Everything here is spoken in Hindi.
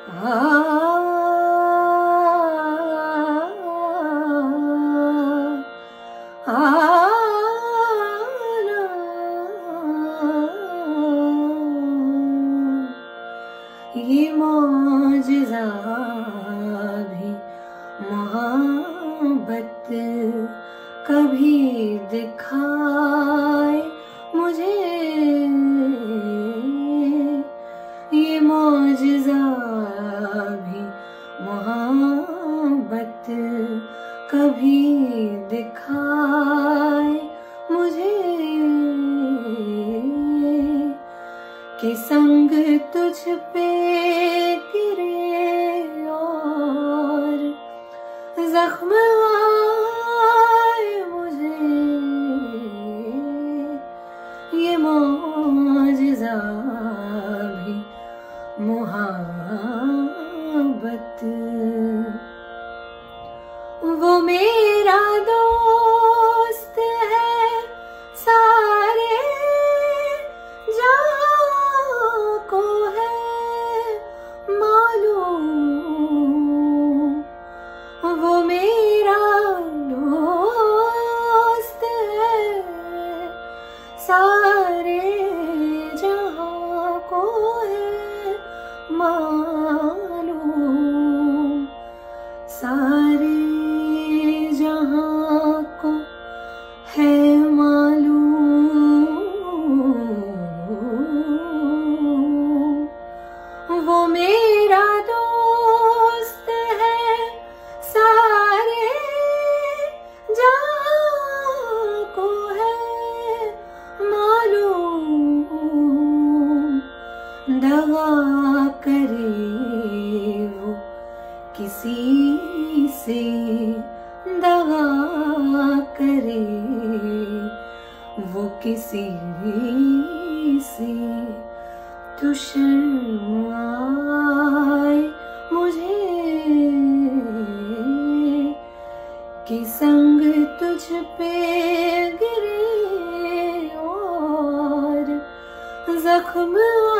ये मौजिज़ा भी मोहब्बत कभी दिखाए मुझे, ये मौजिज़ा भी मोहब्बत कभी दिखाए मुझे, कि संग तुझ पे गिरे और जख्म आए मुझे, ये मौजिज़ा भी मोहब्बत। वो मेरा दोस्त है सारे जहां को है मालूम, वो मेरा दोस्त है सारे जहां को है मालूम, सारे जहां को है मालूम, वो मेरा दोस्त है सारे जहां को है मालूम, दगा करे वो किसी से, दगा करे वो किसी से, तो शर्म आए मुझे, कि संग तुझ पे गिरे और जख्म